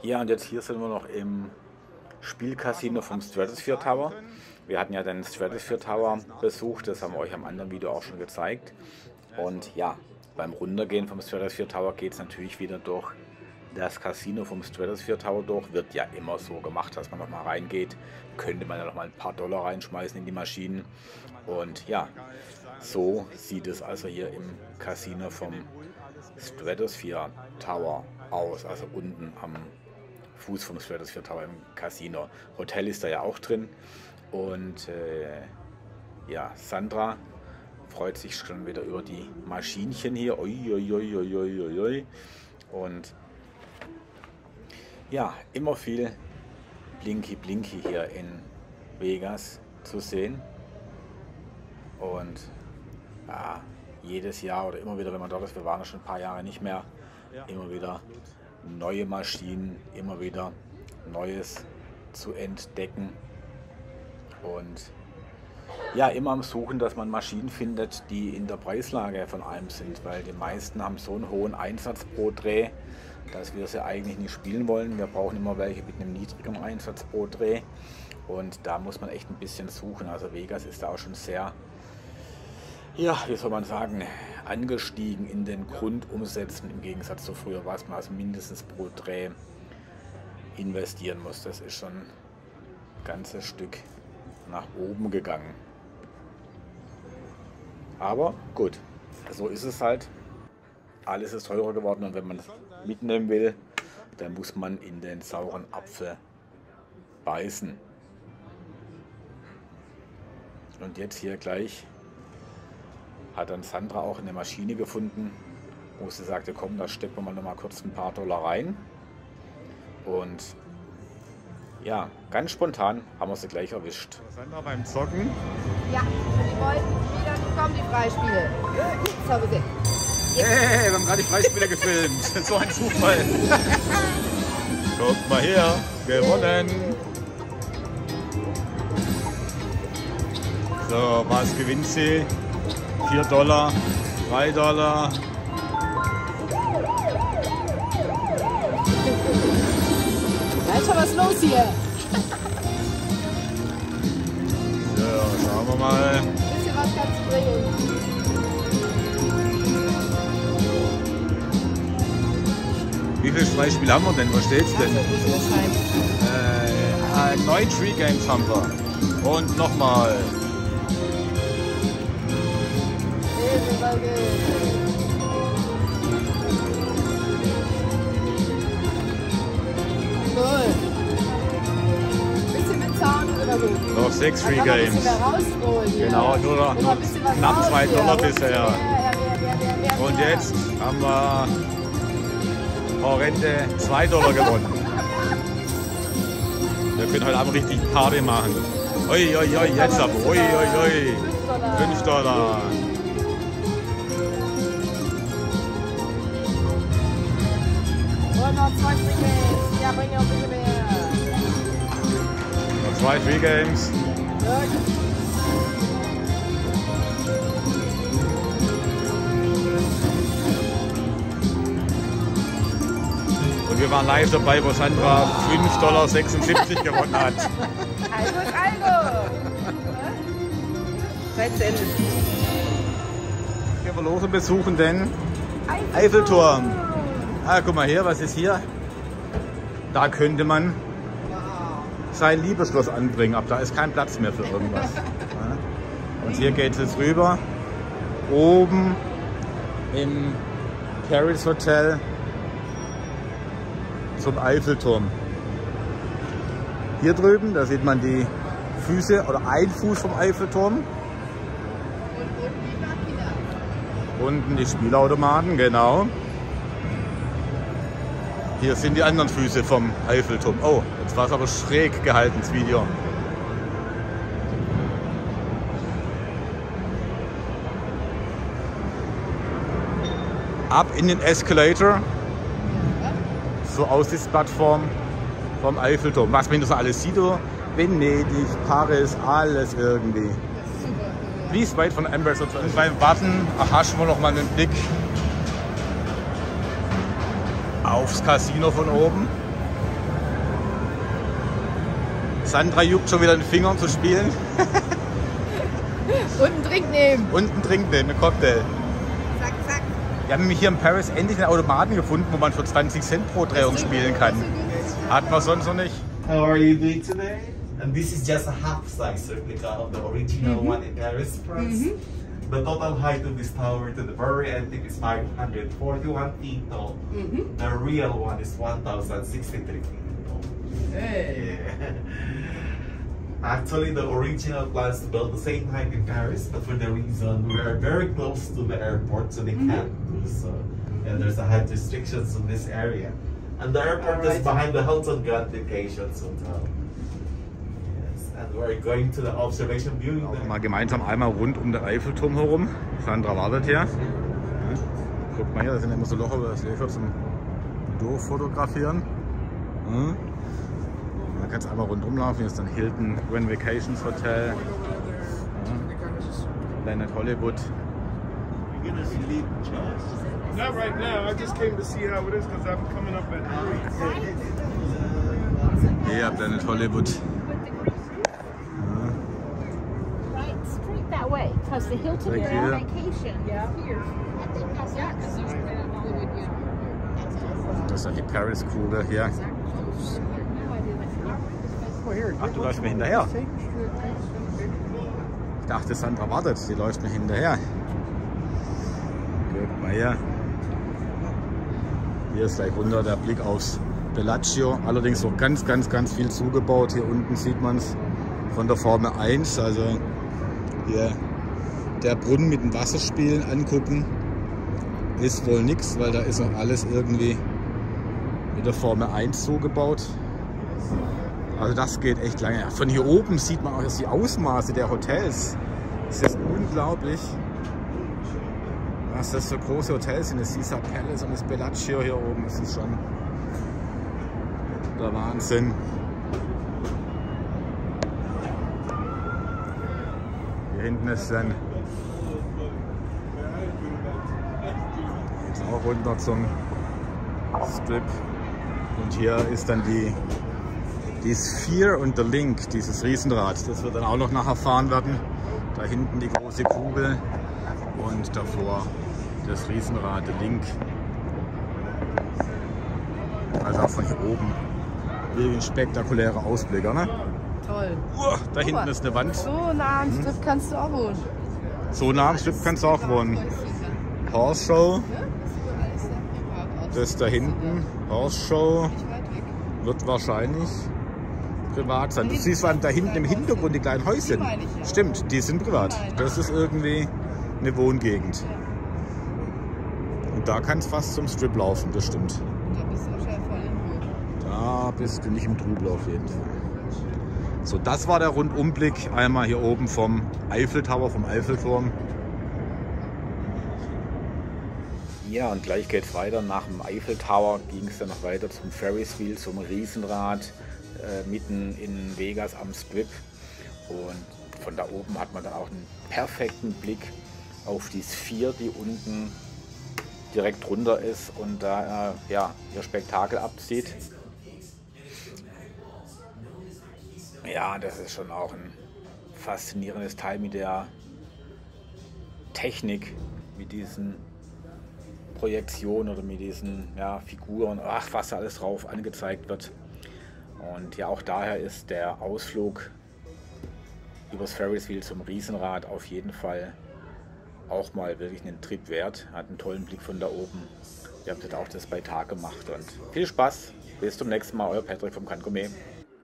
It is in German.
Ja, und jetzt hier sind wir noch im Spielcasino vom Stratosphere Tower. Wir hatten ja den Stratosphere Tower besucht, das haben wir euch am anderen Video auch schon gezeigt. Und ja, beim Runtergehen vom Stratosphere Tower geht es natürlich wieder durch das Casino vom Stratosphere Tower durch. Wird ja immer so gemacht, dass man noch mal reingeht. Könnte man ja noch mal ein paar Dollar reinschmeißen in die Maschinen. Und ja, so sieht es also hier im Casino vom Stratosphere Tower aus, also unten am Fuß vom Stratosphere Tower im Casino. Hotel ist da ja auch drin und ja, Sandra freut sich schon wieder über die Maschinchen hier. Ui. Und ja, immer viel Blinky hier in Vegas zu sehen. Und ja, jedes Jahr oder immer wieder, wenn man dort ist, wir waren ja schon ein paar Jahre nicht mehr, immer wieder neue Maschinen, immer wieder Neues zu entdecken. Und ja, immer am Suchen, dass man Maschinen findet, die in der Preislage von allem sind, weil die meisten haben so einen hohen Einsatz pro Dreh, dass wir sie eigentlich nicht spielen wollen. Wir brauchen immer welche mit einem niedrigen Einsatz pro Dreh und da muss man echt ein bisschen suchen. Also Vegas ist da auch schon sehr, ja, wie soll man sagen, angestiegen in den Grundumsätzen im Gegensatz zu früher, was man also mindestens pro Dreh investieren muss. Das ist schon ein ganzes Stück nach oben gegangen. Aber gut, so ist es halt. Alles ist teurer geworden und wenn man es mitnehmen will, dann muss man in den sauren Apfel beißen. Und jetzt hier gleich hat dann Sandra auch eine Maschine gefunden, wo sie sagte, komm, da stecken wir mal noch mal kurz ein paar Dollar rein. Und ja, ganz spontan haben wir sie gleich erwischt. Sandra beim Zocken. Ja, die wollten wieder nicht kommen, die Freispiele. Jetzt haben wir sie. Hey, wir haben gerade die Freispiele gefilmt. So ein Zufall. Guckt mal her, gewonnen. So, was gewinnt sie? 4 Dollar, 3 Dollar. Da ist schon was los hier. So, schauen wir mal. Ein bisschen was kannst du bringen. Wie viele Freispiele haben wir denn? Wo steht's denn? 9 Free Games haben wir. Und nochmal. Cool. Bisschen bezahlen oder so. Noch 6 Free Dann kann man ein Games. bisschen mehr rausholen hier. Genau, nur ein bisschen was knapp raus 2 hier. Dollar bisher. Ja. Und jetzt haben wir horrende 2 Dollar gewonnen. Wir können heute Abend richtig Party machen. Ui, jetzt aber. Ui. 5 Dollar. Und noch 2 Free Games. Ja, bring noch ein bisschen mehr. Noch 2 Free Games. Und wir waren live dabei, wo Sandra 5,76 Dollar gewonnen hat. Also. Zeit zu Ende. Gehen wir los und besuchen den Eiffelturm. Ah, guck mal her, was ist hier? Da könnte man sein Liebesschloss anbringen, aber da ist kein Platz mehr für irgendwas. Ja. Und hier geht es jetzt rüber. Oben im Paris Hotel zum Eiffelturm. Hier drüben, da sieht man die Füße oder ein Fuß vom Eiffelturm. Unten die Spielautomaten, genau. Hier sind die anderen Füße vom Eiffelturm. Oh, jetzt war es aber schräg gehalten, das Video. Ab in den Escalator. So aus die Plattform vom Eiffelturm. Was man das alles sieht, oder? Venedig, Paris, alles irgendwie. Wie ist weit von Amber's Hotel? Und beim Warten erhaschen wir noch mal einen Blick aufs Casino von oben. Sandra juckt schon wieder den Finger, um zu spielen. Und einen Drink nehmen. Und einen Drink nehmen, einen Cocktail. Zack, zack. Wir haben nämlich hier in Paris endlich einen Automaten gefunden, wo man für 20 Cent pro Drehung spielen kann. Hatten wir sonst noch nicht. How are you doing today? And this is just a half-size replica of the original one in Paris, France. The total height of this tower to the very antique is 541 feet tall. The real one is 1,063 feet tall. Hey. Actually, the original plans to build the same height in Paris, but for the reason we are very close to the airport, so they can't do so. And there's a height restrictions in this area. And the airport is behind the Hilton Grand Vacations Hotel. Yes, and we're going to the observation viewing. Mal gemeinsam einmal rund um den Eiffelturm herum. Sandra wartet hier. Ja. Guck mal hier, da sind immer so Locher über das Löcher zum Durchfotografieren. Ja. Man kann es einmal rundum laufen. Hier ist dann Hilton Grand Vacations Hotel. Ja. Planet Hollywood. Not right now. I just came to see how it is because I'm coming up at 3. Ja, Planet Hollywood. Right straight that way, because the Hilton Right you're here. on vacation. Yeah. Here. I think that's because there's Planet Hollywood, yeah. Das ist dann die Paris-Kugel hier. Ach, du läufst mir hinterher. Ich dachte, Sandra wartet. Sie läuft mir hinterher. Guck mal hier. Hier ist gleich runter der Blick aufs Bellagio. Allerdings auch ganz viel zugebaut. Hier unten sieht man es von der Formel 1. Also hier der Brunnen mit den Wasserspielen angucken ist wohl nichts, weil da ist noch alles irgendwie mit der Formel 1 zugebaut. Also das geht echt lange. Von hier oben sieht man auch erst die Ausmaße der Hotels. Das ist unglaublich, was das für große Hotels sind. Das Caesar Palace und das Bellagio hier oben. Das ist schon der Wahnsinn. Hier hinten ist dann jetzt auch runter zum Strip. Und hier ist dann die Sphere und der Link, dieses Riesenrad. Das wird dann auch noch nachher fahren werden. Da hinten die große Kugel und davor das Riesenrad, der Link. Also auch von hier oben. Wirklich ein spektakulärer Ausblick, ne? Toll. Da hinten ist eine Wand. So nah am Strip kannst du auch wohnen. So nah am Strip kannst du auch wohnen. Horse Show. Das da hinten. Horse Show. Wird wahrscheinlich privat sein. Du siehst da hinten im Hintergrund die kleinen Häuschen. Stimmt, die sind privat. Das ist irgendwie eine Wohngegend. Und da kann es fast zum Strip laufen, das stimmt. Da bist du wahrscheinlich voll in Ruhe. Da bist du nicht im Trubel auf jeden Fall. So, das war der Rundumblick. Einmal hier oben vom Eiffel Tower, vom Eiffelturm. Ja, und gleich geht es weiter. Nach dem Eiffel Tower ging es dann noch weiter zum Ferris Wheel, zum Riesenrad, mitten in Vegas am Strip. Und von da oben hat man dann auch einen perfekten Blick auf die Sphere, die unten direkt drunter ist und da ja, ihr Spektakel abzieht. Ja, das ist schon auch ein faszinierendes Teil mit der Technik, mit diesen Projektionen oder mit diesen Figuren, ach, was da alles drauf angezeigt wird. Und ja, auch daher ist der Ausflug übers Ferris Wheel zum Riesenrad auf jeden Fall auch mal wirklich einen Trip wert. Hat einen tollen Blick von da oben. Wir haben jetzt auch das bei Tag gemacht und viel Spaß. Bis zum nächsten Mal, euer Patrick vom Cannes Gourmet.